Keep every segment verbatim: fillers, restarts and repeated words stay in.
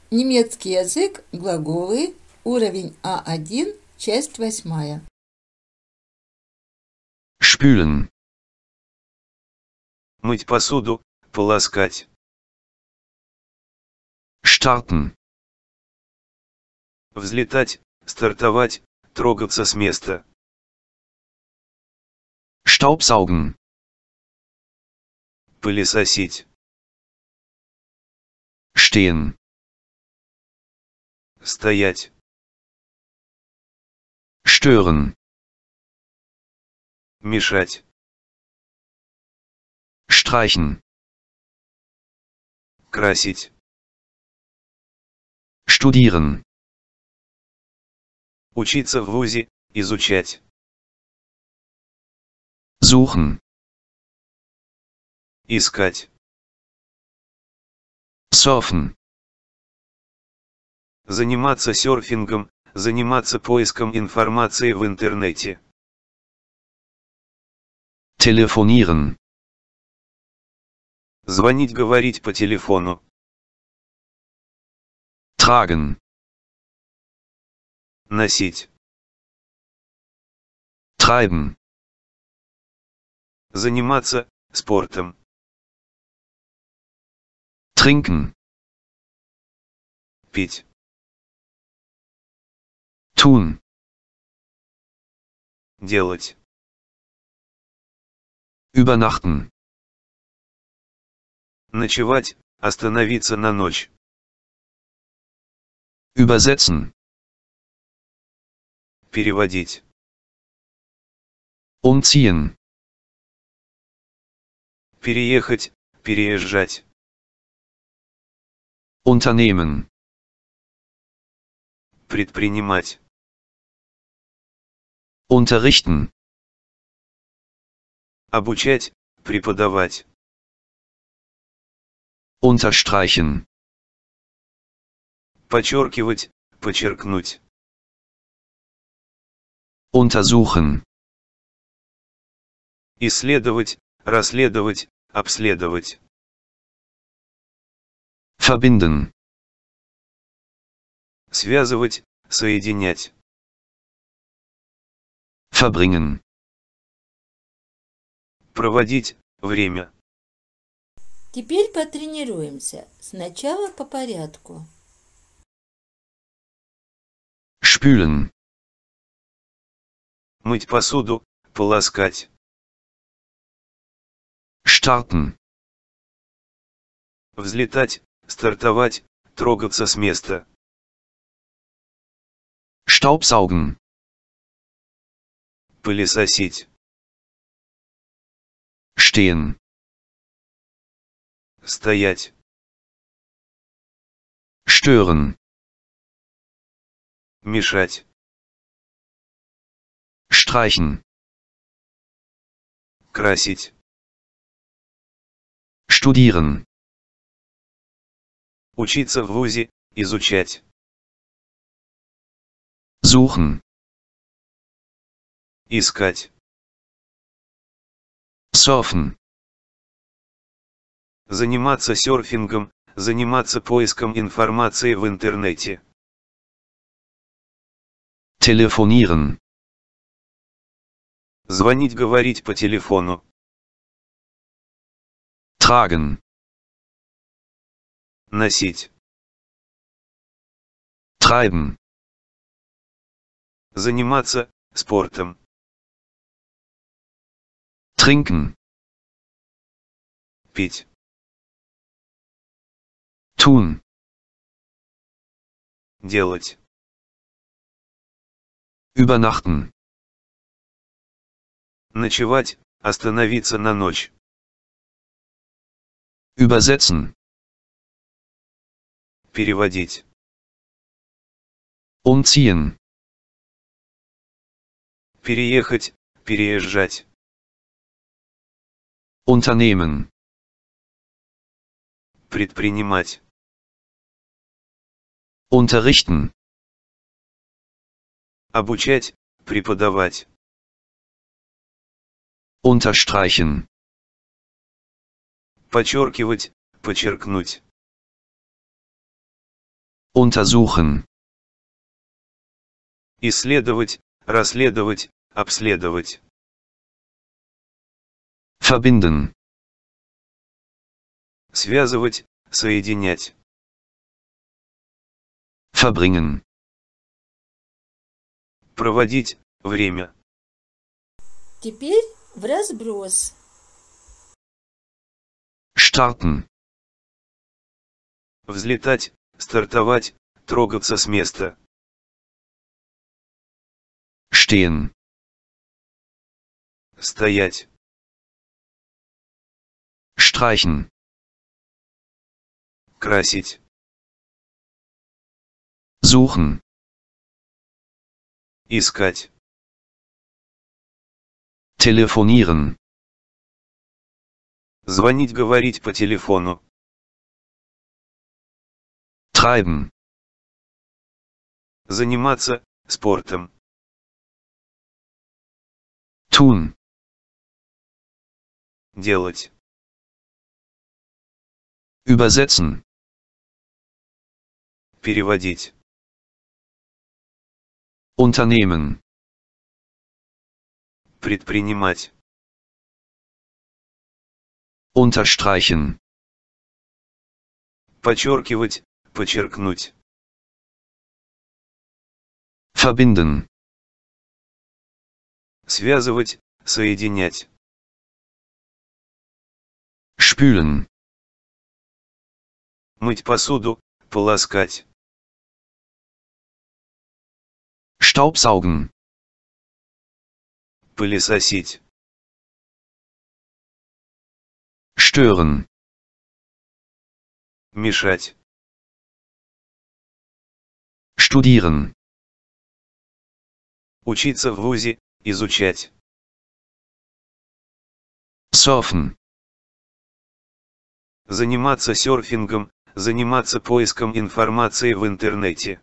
Немецкий язык, глаголы, уровень А один, часть восьмая. Spülen. Мыть посуду, полоскать. Starten. Взлетать, стартовать, трогаться с места. Staubsaugen. Пылесосить. Stehen. Стоять. Stören. Мешать. Streichen. Красить. Studieren. Учиться в вузе, изучать. Suchen. Искать. Surfen. Заниматься серфингом, заниматься поиском информации в интернете. Telefonieren. Звонить, говорить по телефону. Tragen. Носить. Treiben. Заниматься спортом. Trinken. Пить. Tun. Делать. Übernachten. Ночевать, остановиться на ночь. Übersetzen. Переводить. Umziehen. Переехать, переезжать. Unternehmen. Предпринимать. Unterrichten. Обучать, преподавать. Unterstreichen. Подчеркивать, подчеркнуть. Untersuchen. Исследовать, расследовать, обследовать. Verbinden. Связывать, соединять. Verbringen. Проводить время. Теперь потренируемся. Сначала по порядку. Spülen. Мыть посуду, полоскать. Starten. Взлетать, стартовать, трогаться с места. Staubsaugen. Пылесосить. Stehen. Стоять. Stören. Мешать. Streichen. Красить. Studieren. Учиться в вузе, изучать. Suchen. Искать. Surfen. Заниматься серфингом, заниматься поиском информации в интернете. Telefonieren. Звонить, говорить по телефону. Tragen. Носить. Treiben. Заниматься спортом. Trinken. Пить. Tun. Делать. Übernachten. Ночевать, остановиться на ночь. Übersetzen. Переводить. Umziehen. Переехать, переезжать. Unternehmen. Предпринимать. Unterrichten. Обучать, преподавать. Unterstreichen. Подчеркивать, подчеркнуть. Untersuchen. Исследовать, расследовать, обследовать. Verbinden. Связывать, соединять. Verbringen. Проводить время. Теперь в разброс. Starten. Взлетать, стартовать, трогаться с места. Stehen. Стоять. Streichen. Красить. Suchen. Искать. Telefonieren. Звонить, говорить по телефону. Treiben. Заниматься спортом. Tun. Делать. Übersetzen. Переводить. Unternehmen. Предпринимать. Unterstreichen. Подчеркивать, подчеркнуть. Verbinden. Связывать, соединять. Spülen. Мыть посуду, полоскать. Staubsaugen. Пылесосить. Stören. Мешать. Studieren. Учиться в вузе, изучать. Surfen. Заниматься серфингом, заниматься поиском информации в интернете.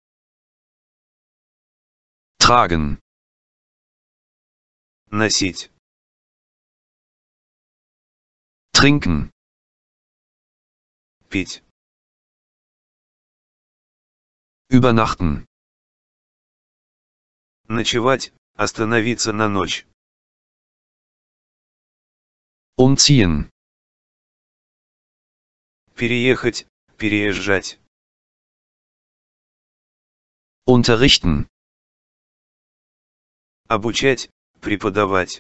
Tragen. Носить. Trinken. Пить. Übernachten. Ночевать, остановиться на ночь. Umziehen. Переехать, переезжать. Unterrichten. Обучать, преподавать.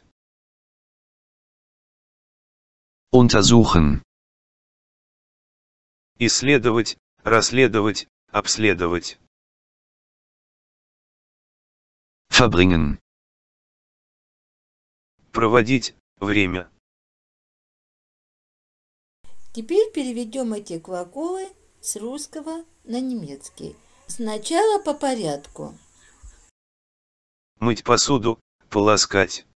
Untersuchen. Исследовать, расследовать, обследовать. Verbringen. Проводить время. Теперь переведем эти глаголы с русского на немецкий. Сначала по порядку. Мыть посуду, полоскать.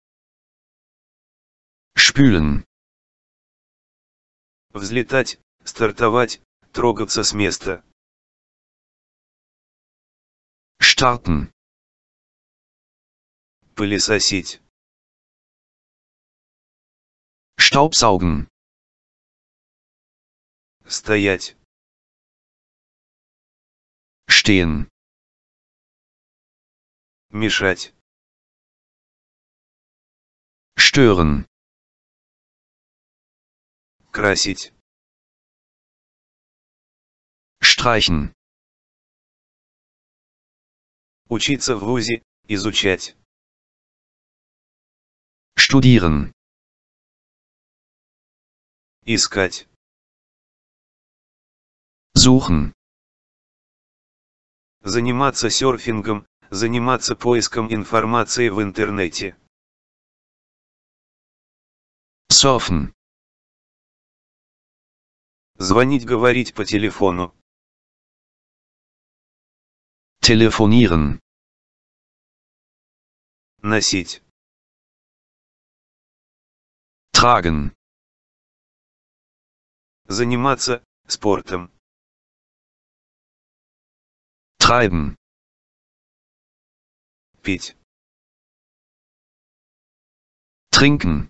Spülen. Взлетать, стартовать, трогаться с места. Starten. Пылесосить. Staubsaugen. Стоять. Stehen. Мешать. Stören. Красить. Streichen. Учиться в вузе, изучать. Studieren. Искать. Suchen. Заниматься серфингом, заниматься поиском информации в интернете. Surfen. Звонить, говорить по телефону. Telefonieren. Носить. Tragen. Заниматься спортом. Treiben. Пить. Trinken.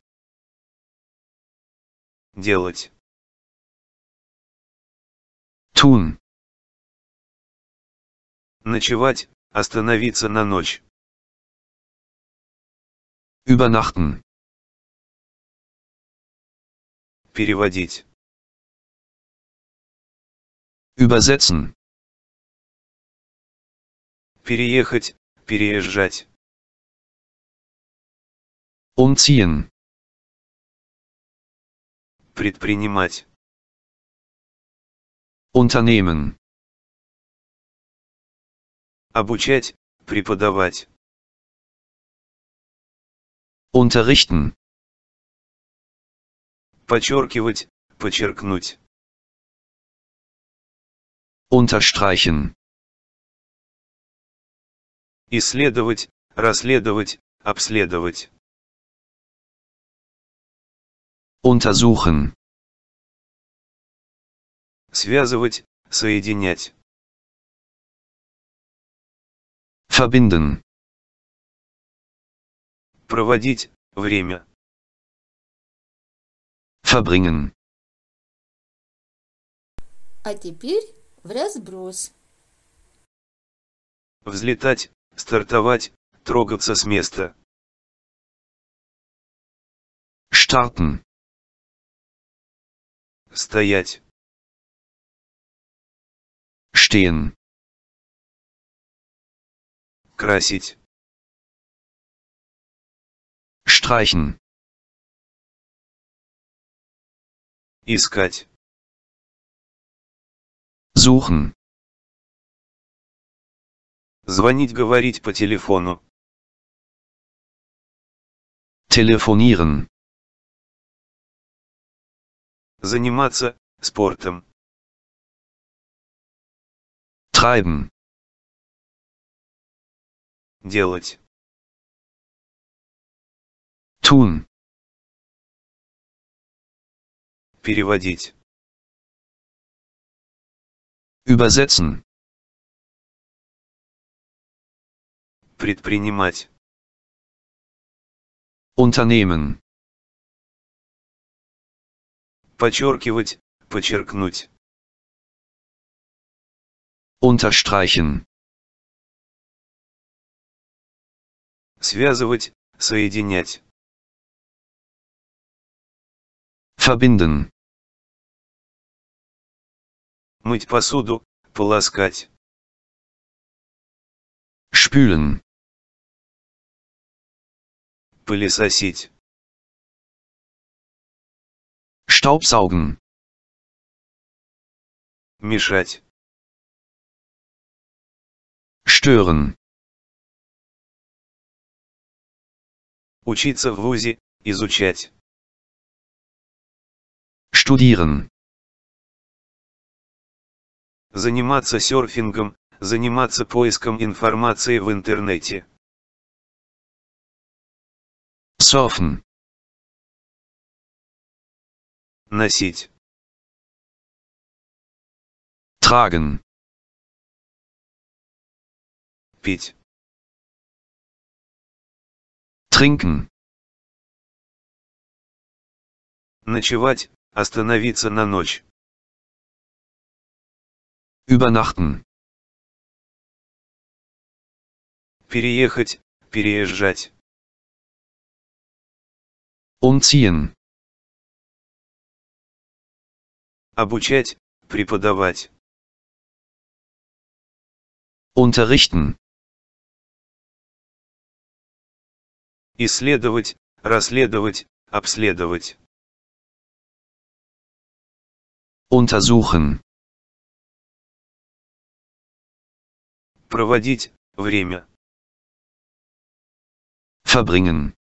Делать. Tun. Ночевать, остановиться на ночь. Übernachten. Переводить. Übersetzen. Переехать, переезжать. Umziehen. Предпринимать. Unternehmen. Обучать, преподавать. Unterrichten. Подчеркивать, подчеркнуть. Unterstreichen. Исследовать, расследовать, обследовать. Untersuchen. Связывать, соединять. Verbinden. Проводить, время. Verbringen. А теперь в разброс. Взлетать, стартовать, трогаться с места. Starten. Стоять. Stehen. Красить. Streichen. Искать. Suchen. Звонить, говорить по телефону. Telefonieren. Заниматься спортом. Treiben. Делать. Tun. Переводить. Übersetzen. Предпринимать. Unternehmen. Подчеркивать, подчеркнуть. Unterstreichen. Связывать, соединять. Verbinden. Мыть посуду, полоскать. Spülen. Пылесосить. Staubsaugen. Мешать. Stören. Учиться в вузе, изучать. Studieren. Заниматься серфингом, заниматься поиском информации в интернете. Surfen. Носить. Tragen. Пить. Trinken. Ночевать, остановиться на ночь. Übernachten. Переехать, переезжать. Umziehen. Обучать, преподавать. Unterrichten. Исследовать, расследовать, обследовать. Untersuchen. Проводить время. Verbringen.